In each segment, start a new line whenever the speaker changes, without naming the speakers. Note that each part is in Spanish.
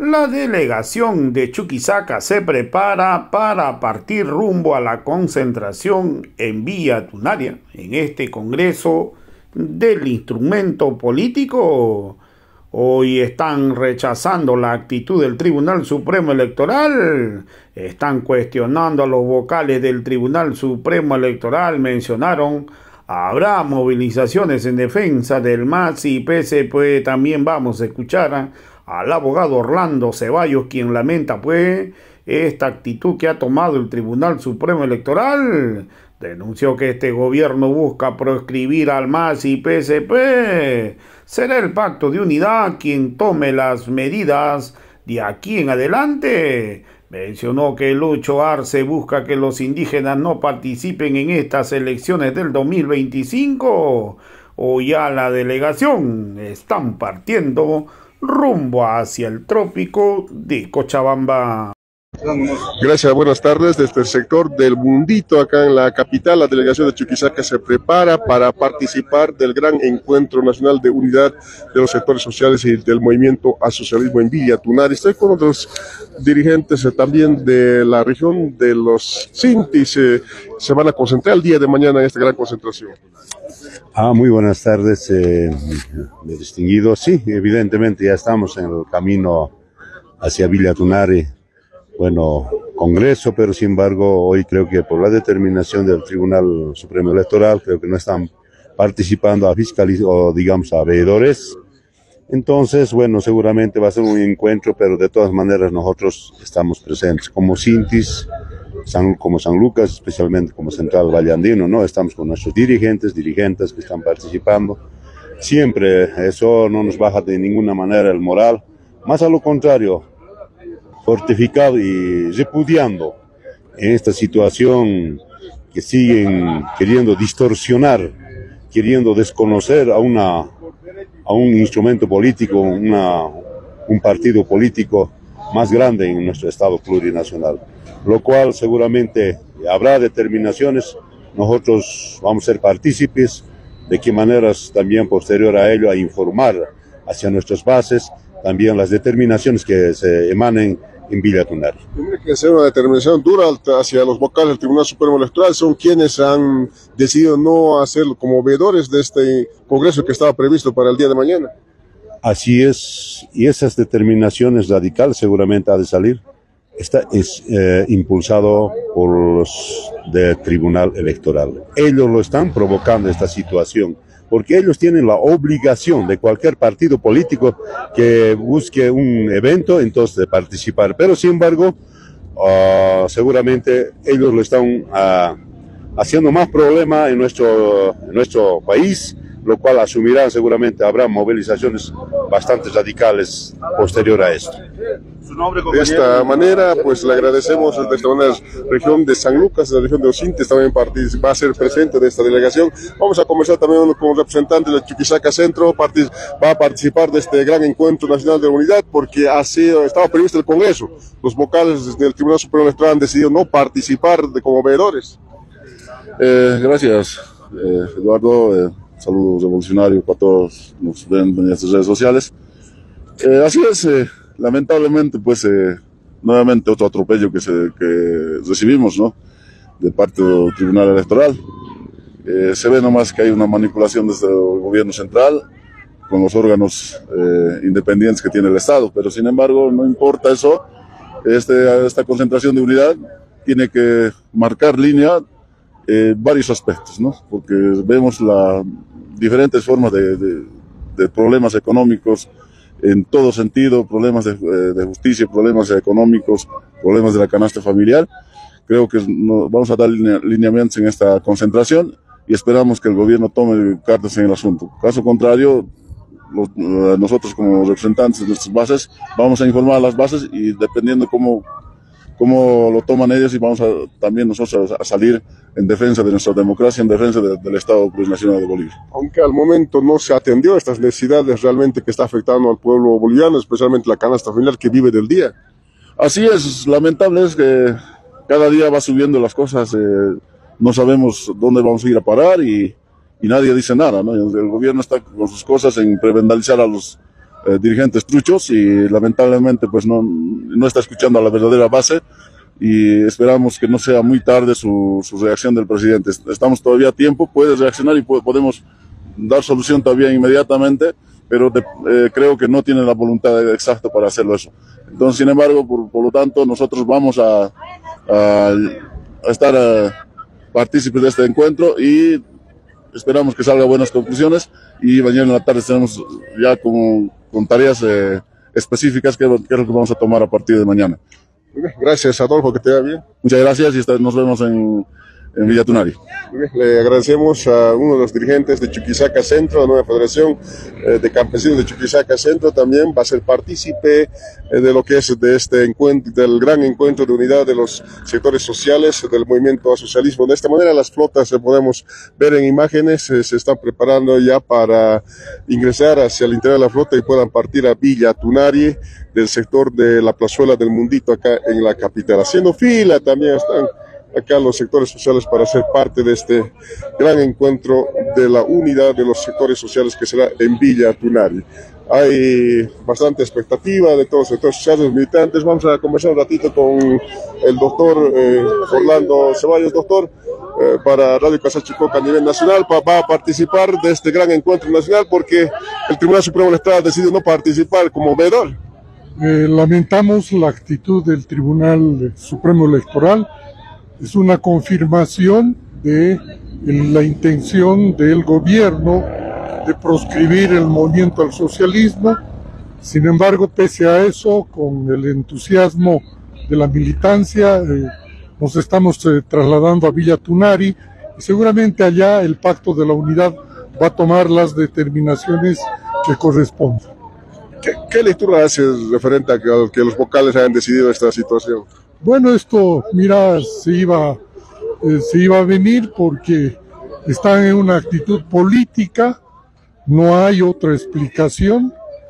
La delegación de Chuquisaca se prepara para partir rumbo a la concentración en Villa Tunaria. En este congreso del instrumento político, hoy están rechazando la actitud del Tribunal Supremo Electoral, están cuestionando a los vocales del Tribunal Supremo Electoral, mencionaron. Habrá movilizaciones en defensa del MAS y PSP. También vamos a escuchar al abogado Orlando Ceballos, quien lamenta esta actitud que ha tomado el Tribunal Supremo Electoral. Denunció que este gobierno busca proscribir al MAS y PSP. Será el Pacto de Unidad quien tome las medidas de aquí en adelante. Mencionó que Lucho Arce busca que los indígenas no participen en estas elecciones del 2025. Hoy ya la delegación están partiendo rumbo hacia el trópico de Cochabamba.
Gracias, buenas tardes. Desde el sector del Mundito, acá en la capital, la delegación de Chuquisaca se prepara para participar del gran encuentro nacional de unidad de los sectores sociales y del movimiento al socialismo en Villa Tunaria. Estoy con otros dirigentes también de la región de los Sintis. Se van a concentrar el día de mañana en esta gran concentración.
Muy buenas tardes, mi distinguido. Sí, evidentemente ya estamos en el camino hacia Villa Tunaria. Bueno, Congreso, pero sin embargo hoy creo que por la determinación del Tribunal Supremo Electoral creo que no están participando a fiscales o digamos a veedores. Entonces, bueno, seguramente va a ser un encuentro, pero de todas maneras nosotros estamos presentes como Sintis, como San Lucas, especialmente como Central Valle Andino, ¿no? Estamos con nuestros dirigentes que están participando. Siempre eso no nos baja de ninguna manera el moral, más a lo contrario, fortificado y repudiando en esta situación que siguen queriendo distorsionar, queriendo desconocer a un instrumento político, un partido político más grande en nuestro Estado plurinacional, lo cual seguramente habrá determinaciones. Nosotros vamos a ser partícipes de qué maneras también posterior a ello a informar hacia nuestras bases también las determinaciones que se emanen en Villa Tunaria.
Tiene que ser una determinación dura hacia los vocales del Tribunal Supremo Electoral. Son quienes han decidido no hacerlo como veedores de este congreso que estaba previsto para el día de mañana.
Así es, y esas determinaciones radicales seguramente ha de salir. Esta es impulsado por los del Tribunal Electoral. Ellos lo están provocando esta situación, porque ellos tienen la obligación de cualquier partido político que busque un evento, entonces de participar. Pero sin embargo, seguramente ellos lo están haciendo más problema en nuestro país, lo cual asumirán seguramente, habrá movilizaciones bastante radicales posterior a esto.
De esta manera, pues le agradecemos de esta manera la región de San Lucas, la región de los Sintes también va a ser presente de esta delegación. Vamos a conversar también con representantes de Chuquisaca Centro, va a participar de este gran encuentro nacional de unidad porque estaba previsto el Congreso. Los vocales del Tribunal Supremo Electoral han decidido no participar como veedores.
Gracias, Eduardo. Saludos revolucionarios para todos los que ven en estas redes sociales. Así es. Lamentablemente, pues, nuevamente otro atropello que recibimos, ¿no?, de parte del Tribunal Electoral. Se ve nomás que hay una manipulación desde el gobierno central con los órganos independientes que tiene el Estado, pero sin embargo no importa eso. Esta concentración de unidad tiene que marcar línea varios aspectos, ¿no?, porque vemos las diferentes formas de problemas económicos en todo sentido, problemas de justicia, problemas económicos, problemas de la canasta familiar. Creo que vamos a dar lineamientos en esta concentración y esperamos que el gobierno tome cartas en el asunto. Caso contrario, nosotros como representantes de nuestras bases vamos a informar a las bases y dependiendo cómo lo toman ellos, y vamos también nosotros a salir en defensa de nuestra democracia, en defensa del Estado Plurinacional de Bolivia.
Aunque al momento no se atendió a estas necesidades realmente que está afectando al pueblo boliviano, especialmente la canasta familiar que vive del día.
Así es, lamentable es que cada día va subiendo las cosas, no sabemos dónde vamos a ir a parar y nadie dice nada, ¿no? El gobierno está con sus cosas en prevendalizar a dirigentes truchos y lamentablemente pues no está escuchando a la verdadera base y esperamos que no sea muy tarde su reacción del presidente. Estamos todavía a tiempo, puede reaccionar y podemos dar solución todavía inmediatamente, pero creo que no tiene la voluntad exacta para hacerlo eso. Entonces, sin embargo, por lo tanto, nosotros vamos a estar partícipes de este encuentro y esperamos que salgan buenas conclusiones y mañana en la tarde estaremos ya con tareas específicas que es lo que vamos a tomar a partir de mañana.
Gracias, Adolfo, que te vaya bien.
Muchas gracias y nos vemos en Villa Tunari.
Le agradecemos a uno de los dirigentes de Chuquisaca Centro, la nueva Federación de Campesinos de Chuquisaca Centro, también va a ser partícipe de lo que es de este encuentro, del gran encuentro de unidad de los sectores sociales del movimiento al socialismo. De esta manera las flotas podemos ver en imágenes, se están preparando ya para ingresar hacia el interior de la flota y puedan partir a Villa Tunari del sector de la plazuela del Mundito acá en la capital. Haciendo fila también están acá los sectores sociales para ser parte de este gran encuentro de la unidad de los sectores sociales que será en Villa Tunari. Hay bastante expectativa de todos los sectores sociales, los militantes. Vamos a conversar un ratito con el doctor Orlando Ceballos, doctor, para Radio Casachicoca a nivel nacional, va a participar de este gran encuentro nacional porque el Tribunal Supremo del Estado ha decidido no participar como veedor.
Lamentamos la actitud del Tribunal Supremo Electoral. Es una confirmación de la intención del gobierno de proscribir el movimiento al socialismo. Sin embargo, pese a eso, con el entusiasmo de la militancia, nos estamos trasladando a Villa Tunari y seguramente allá el Pacto de la Unidad va a tomar las determinaciones que correspondan.
¿Qué lectura hace referente a que los vocales hayan decidido esta situación?
Bueno, esto, mira, se iba a venir porque están en una actitud política, no hay otra explicación,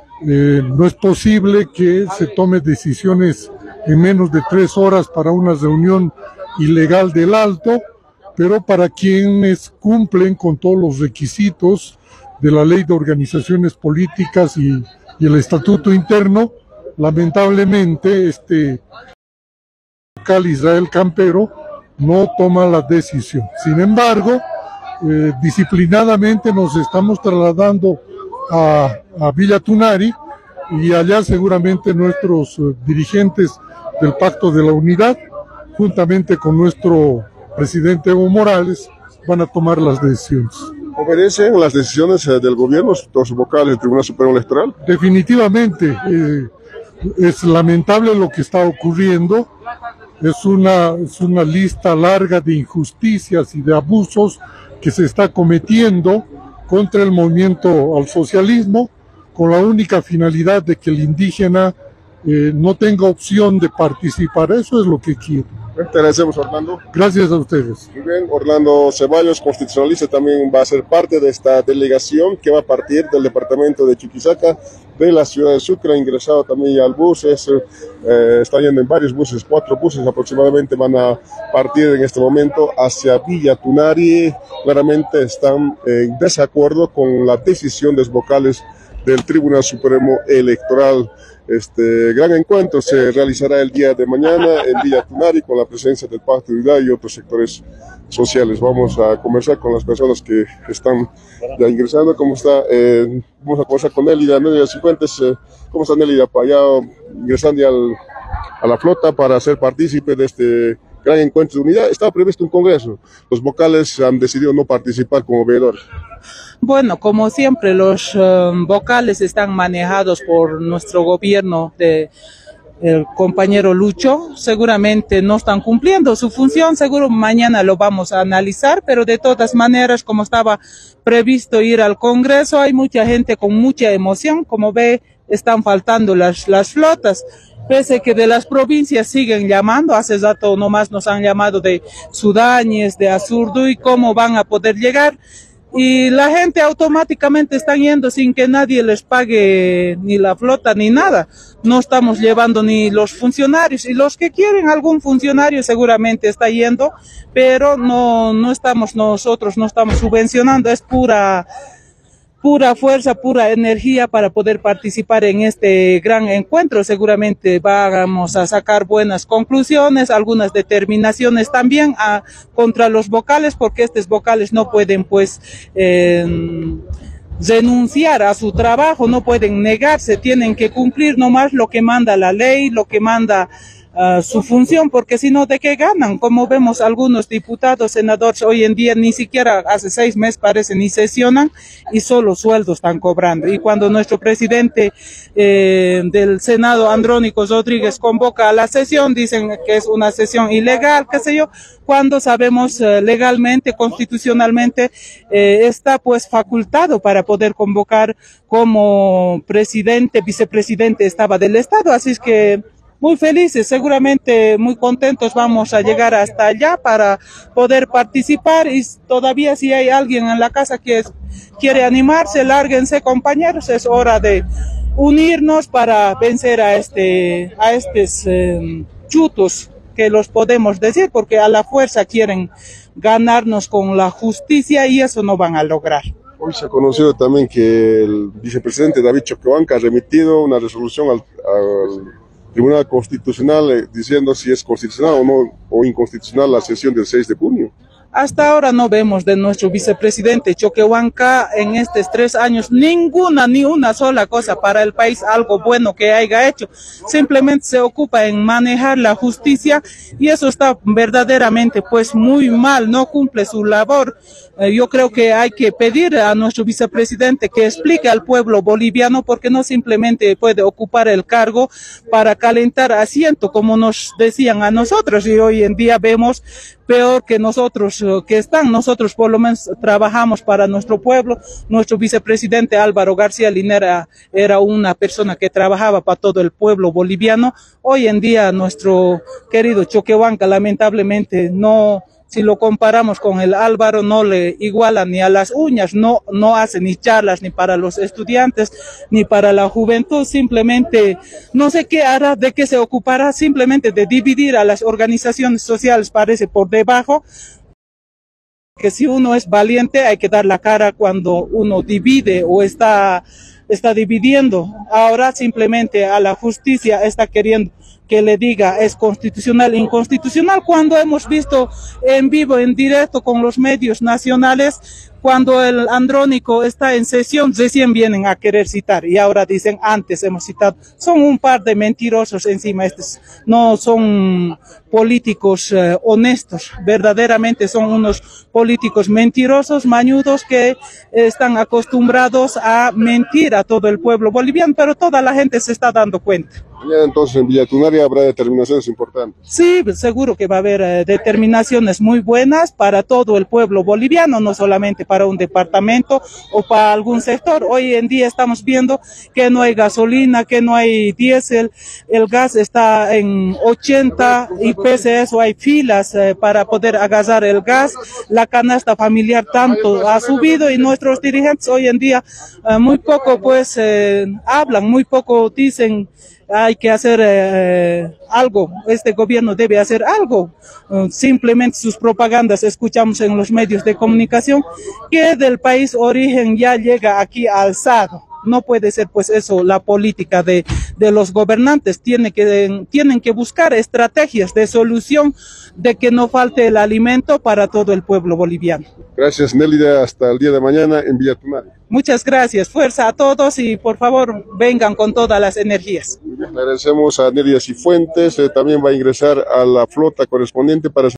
no es posible que se tome decisiones en menos de 3 horas para una reunión ilegal del Alto, pero para quienes cumplen con todos los requisitos de la Ley de Organizaciones Políticas y el Estatuto Interno, lamentablemente Israel Campero no toma la decisión. Sin embargo, disciplinadamente nos estamos trasladando a Villa Tunari y allá seguramente nuestros dirigentes del Pacto de la Unidad, juntamente con nuestro presidente Evo Morales, van a tomar las decisiones.
¿Obedecen las decisiones del gobierno, los vocales del Tribunal Supremo Electoral?
Definitivamente, es lamentable lo que está ocurriendo. Es una lista larga de injusticias y de abusos que se está cometiendo contra el movimiento al socialismo, con la única finalidad de que el indígena no tenga opción de participar. Eso es lo que quiero.
Te agradecemos, Orlando.
Gracias a ustedes.
Muy bien, Orlando Ceballos, constitucionalista, también va a ser parte de esta delegación que va a partir del departamento de Chuquisaca, de la ciudad de Sucre, ha ingresado también ya al bus, está yendo en varios buses, 4 buses aproximadamente van a partir en este momento hacia Villa Tunari. Claramente están en desacuerdo con la decisión de los vocales del Tribunal Supremo Electoral. Este gran encuentro se realizará el día de mañana en Villa Tunari con la presencia del Pacto de Unidad y otros sectores sociales. Vamos a conversar con las personas que están ya ingresando. ¿Cómo está? Vamos a conversar con Nélida Cifuentes. ¿Cómo está Nélida? Ya ingresando ya a la flota para ser partícipe de este gran encuentro de unidad. Estaba previsto un congreso. Los vocales han decidido no participar como veedores.
Bueno, como siempre, los vocales están manejados por nuestro gobierno el compañero Lucho. Seguramente no están cumpliendo su función, seguro mañana lo vamos a analizar, pero de todas maneras, como estaba previsto ir al Congreso, hay mucha gente con mucha emoción. Como ve, están faltando las flotas. Pese que de las provincias siguen llamando, hace rato nomás nos han llamado de Sudáñez, de Azurduy, cómo van a poder llegar. Y la gente automáticamente está yendo sin que nadie les pague ni la flota ni nada. No estamos llevando ni los funcionarios, y los que quieren algún funcionario seguramente está yendo, pero nosotros no estamos subvencionando, es pura pura fuerza, pura energía para poder participar en este gran encuentro. Seguramente vamos a sacar buenas conclusiones, algunas determinaciones también contra los vocales, porque estos vocales no pueden pues renunciar a su trabajo, no pueden negarse, tienen que cumplir nomás lo que manda la ley, lo que manda su función, porque si no, ¿de qué ganan? Como vemos algunos diputados, senadores, hoy en día ni siquiera hace 6 meses parece ni sesionan y solo sueldos están cobrando. Y cuando nuestro presidente del Senado, Andrónico Rodríguez, convoca a la sesión, dicen que es una sesión ilegal, qué sé yo, cuando sabemos legalmente, constitucionalmente, está pues facultado para poder convocar como presidente, vicepresidente estaba del Estado, así es que muy felices, seguramente muy contentos vamos a llegar hasta allá para poder participar y todavía si hay alguien en la casa que quiere animarse, lárguense compañeros, es hora de unirnos para vencer a estos chutos que los podemos decir, porque a la fuerza quieren ganarnos con la justicia y eso no van a lograr.
Hoy se ha conocido también que el vicepresidente David Choquehuanca ha remitido una resolución al Tribunal Constitucional diciendo si es constitucional o no, o inconstitucional la sesión del 6 de junio.
Hasta ahora no vemos de nuestro vicepresidente Choquehuanca en estos 3 años ni una sola cosa para el país, algo bueno que haya hecho. Simplemente se ocupa en manejar la justicia y eso está verdaderamente pues muy mal, no cumple su labor. Yo creo que hay que pedir a nuestro vicepresidente que explique al pueblo boliviano porque no simplemente puede ocupar el cargo para calentar asiento como nos decían a nosotros y hoy en día vemos peor que nosotros nosotros por lo menos trabajamos para nuestro pueblo. Nuestro vicepresidente Álvaro García Linera era una persona que trabajaba para todo el pueblo boliviano. Hoy en día nuestro querido Choquehuanca lamentablemente no, si lo comparamos con el Álvaro, no le iguala ni a las uñas, no hace ni charlas ni para los estudiantes, ni para la juventud, simplemente no sé qué hará, de qué se ocupará, simplemente de dividir a las organizaciones sociales, parece por debajo, que si uno es valiente hay que dar la cara cuando uno divide o está dividiendo. Ahora simplemente a la justicia está queriendo que le diga es constitucional, inconstitucional, cuando hemos visto en vivo, en directo con los medios nacionales, cuando el Andrónico está en sesión, recién vienen a querer citar y ahora dicen antes hemos citado. Son un par de mentirosos encima, estos no son políticos honestos, verdaderamente son unos políticos mentirosos, mañudos que están acostumbrados a mentir a todo el pueblo boliviano, pero toda la gente se está dando cuenta.
Mañana entonces en Villa Tunaria habrá determinaciones importantes.
Sí, seguro que va a haber determinaciones muy buenas para todo el pueblo boliviano, no solamente para un departamento o para algún sector. Hoy en día estamos viendo que no hay gasolina, que no hay diésel, el gas está en 80 y pese a eso hay filas para poder agasar el gas, la canasta familiar tanto ha subido y nuestros dirigentes hoy en día muy poco pues hablan, muy poco dicen hay que hacer algo, este gobierno debe hacer algo. Simplemente sus propagandas escuchamos en los medios de comunicación que del país origen ya llega aquí alzado. No puede ser pues eso la política de los gobernantes, tienen que buscar estrategias de solución de que no falte el alimento para todo el pueblo boliviano.
Gracias Nélida, hasta el día de mañana en Villa Tunaria.
Muchas gracias, fuerza a todos y por favor vengan con todas las energías.
Le agradecemos a Nélida Cifuentes, también va a ingresar a la flota correspondiente para